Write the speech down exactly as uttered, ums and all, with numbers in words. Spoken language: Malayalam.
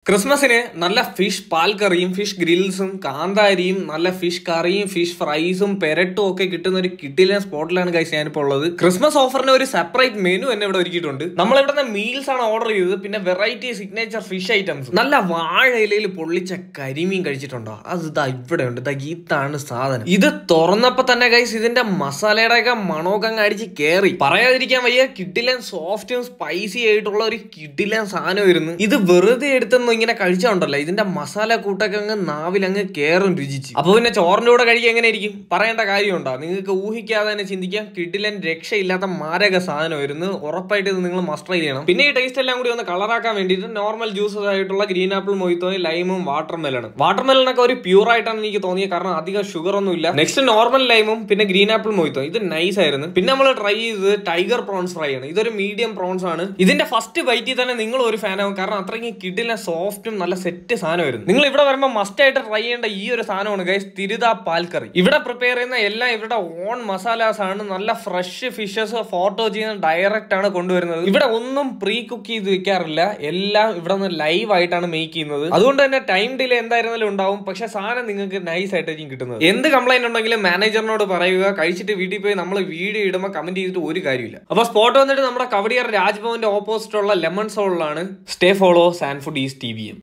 ക്രിസ്മസിന് നല്ല ഫിഷ് പാൽ കറിയും ഫിഷ് ഗ്രിൽസും കാന്താരിയും നല്ല ഫിഷ് കറിയും ഫിഷ് ഫ്രൈസും പെരട്ടും ഒക്കെ കിട്ടുന്ന ഒരു കിട്ടിലെ സ്പോട്ടിലാണ് ഗൈസ് ഞാനിപ്പോൾ ഉള്ളത്. ക്രിസ്മസ് ഓഫറിന് ഒരു സെപ്പറേറ്റ് മെനു തന്നെ ഇവിടെ ഒരുക്കിയിട്ടുണ്ട്. നമ്മൾ ഇവിടെ മീൽസ് ആണ് ഓർഡർ ചെയ്തത്. പിന്നെ വെറൈറ്റി സിഗ്നേച്ചർ ഫിഷ് ഐറ്റംസ്, നല്ല വാഴയിലയിൽ പൊള്ളിച്ച കരിമീൻ കഴിച്ചിട്ടുണ്ടോ? അത് ഇതാ ഇവിടെ ഉണ്ട്. ഇതാണ് സാധനം. ഇത് തുറന്നപ്പോ തന്നെ ഗൈസ് ഇതിന്റെ മസാലയുടെ ഒക്കെ മണമൊക്കെ അടിച്ച് കേറി പറയാതിരിക്കാൻ വയ്യ. കിഡിലൻ സോഫ്റ്റും സ്പൈസി ആയിട്ടുള്ള ഒരു കിഡിലൻ സാധനം വരുന്നു. ഇത് വെറുതെ എടുത്തെന്ന് ഇങ്ങനെ കഴിച്ചോണ്ടല്ലോ, ഇതിന്റെ മസാല കൂട്ടൊക്കെ അങ്ങ് നാവിൽ അങ്ങ് കേറും രുചിച്ച്. അപ്പൊ പിന്നെ ചോറിന്റെ കൂടെ കഴിക്കാൻ എങ്ങനെ ഇരിക്കും? പറയേണ്ട കാര്യമുണ്ടോ? നിങ്ങൾക്ക് ഊഹിക്കാതെ തന്നെ ചിന്തിക്കാം. കിഡിലൻ രക്ഷയില്ലാത്ത മാരക സാധനം വരുന്നു. ഉറപ്പായിട്ട് ഇത് നിങ്ങൾ മസ്റ്റ് ട്രൈ ചെയ്യണം. പിന്നെ ഈ ടേസ്റ്റ് എല്ലാം കൂടി ഒന്ന് കളറാക്കാൻ വേണ്ടിയിട്ട് നോർമൽ ജ്യൂസസ് ആയിട്ടുള്ള ഗ്രീൻ ആപ്പിൾ മൊയ്ത്തോയും ലൈമും വാട്ടർ മെലണും വാട്ടർ മെലണൊക്കെ ഒരു പ്യൂർ ആയിട്ടാണ് എനിക്ക് തോന്നിയത്. കാരണം അധികം ഷുഗർ ഒന്നും ഇല്ല. നെക്സ്റ്റ് നോർമൽ ലൈമും പിന്നെ ഗ്രീൻ ആപ്പിൾ മൊയ്ത്തോ, ഇത് നൈസ് ആയിരുന്നു. പിന്നെ നമ്മൾ ട്രൈ ചെയ്തത് ടൈഗർ പ്രോൺസ് ഫ്രൈ ആണ്. ഇതൊരു മീഡിയം പ്രോൺസ് ആണ്. ഇതിന്റെ ഫസ്റ്റ് ബൈറ്റിൽ തന്നെ നിങ്ങൾ ഒരു ഫാൻ ആവും. കാരണം അത്രയ്ക്ക് കിഡിലെ സോഫ്റ്റും നല്ല സെറ്റ് സാധനം വരുന്നു. നിങ്ങൾ ഇവിടെ വരുമ്പോൾ മസ്റ്റ് ആയിട്ട് ട്രൈ ചെയ്യേണ്ട ഈ ഒരു സാധനമാണ് ഗൈസ്, തിരുത പാൽ കറി. ഇവിടെ പ്രിപ്പയർ ചെയ്യുന്ന എല്ലാം ഇവരുടെ ഓൺ മസാലാസ് ആണ്. നല്ല ഫ്രഷ് ഫിഷസ് ഫോട്ടോ ചെയ്യുന്ന ഡയറക്റ്റ് ആണ് കൊണ്ടുവരുന്നത്. ഇവിടെ ഒന്നും പ്രീ കുക്ക് ചെയ്ത് വെക്കാറില്ല. എല്ലാം ഇവിടെ നിന്ന് ലൈവ് ആയിട്ടാണ് മേക്ക് ചെയ്യുന്നത്. അതുകൊണ്ട് തന്നെ ടൈം ഡിലേ എന്തായിരുന്നാലും ഉണ്ടാവും. പക്ഷെ സാധനം നിങ്ങൾക്ക് നൈസ് ആയിട്ടായിരിക്കും കിട്ടുന്നത്. എന്ത് കംപ്ലൈന്റ് ഉണ്ടെങ്കിലും മാനേജറിനോട് പറയുക. കഴിച്ചിട്ട് വീട്ടിൽ പോയി നമ്മൾ വീഡിയോ ഇടുമ്പോൾ കമന്റ് ചെയ്തിട്ട് ഒരു കാര്യമില്ല. അപ്പൊ സ്പോട്ട് വന്നിട്ട് നമ്മുടെ കവടിയാർ രാജ്ഭവന്റെ ഓപ്പോസിറ്റ് ഉള്ള ലെമൺ സോളിലാണ്. Stay follow sand food is T V M.